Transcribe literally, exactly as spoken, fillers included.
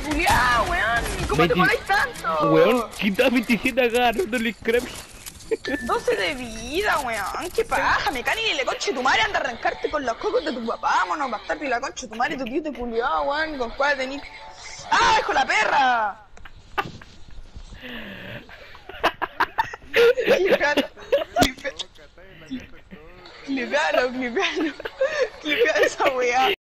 culiao, weón. ¿Cómo te ponéis tanto? Weón, quita veintisiete acá, no le scrap. doce de vida, weón. ¿Qué paja? Mecánica y le conche tu madre anda a arrancarte con los cocos de tu papá. Vámonos, bastardo y la conche tu madre, tu tío te culiao, weón. ¿Con cuál tenís? ¡Ah, hijo de la perra! Clipealo, clipealo, clipealo, clipealo, clipealo esa weá.